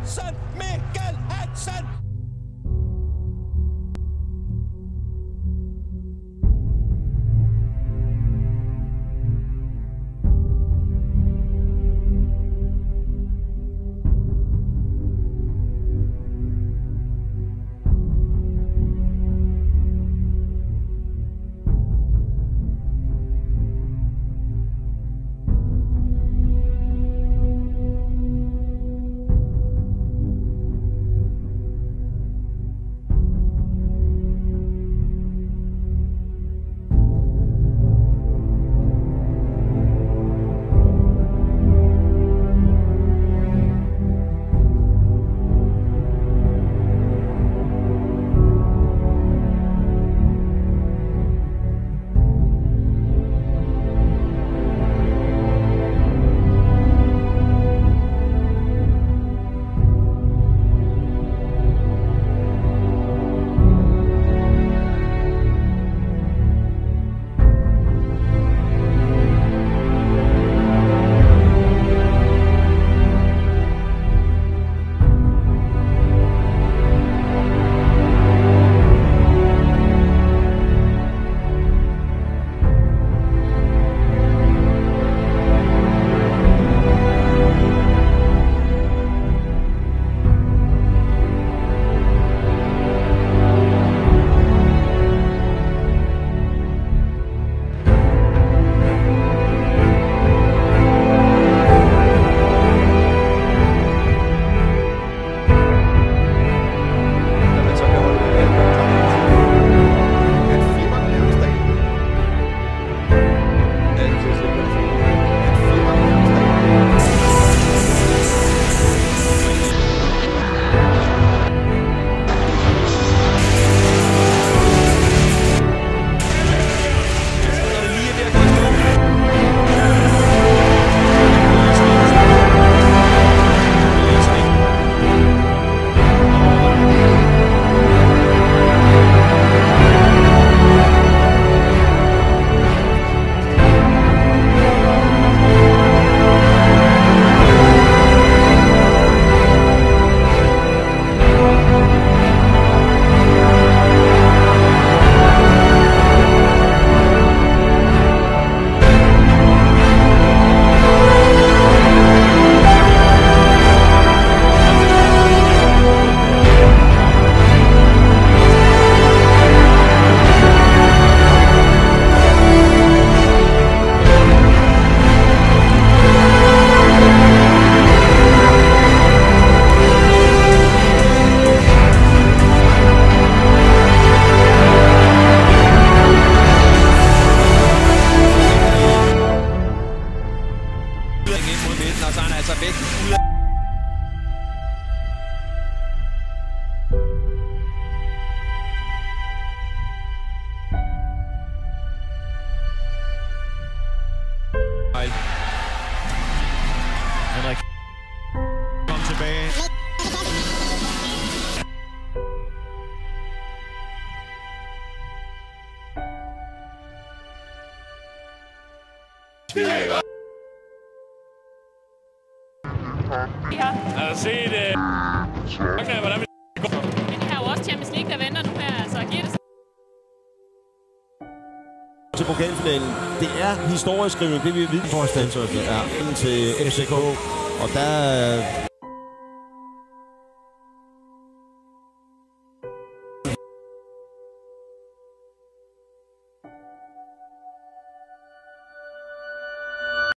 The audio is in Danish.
Hansen! Mikkel Hansen! Og så er han altså væk ud af... Henrik kom tilbage. Ja. Altså se det. Okay, hvordan vi går. Men det her er jo også Champions League, der venter nu her, så giver det til pokalfinalen. Det er historieskrivning, det vi ved for til FCK. Og der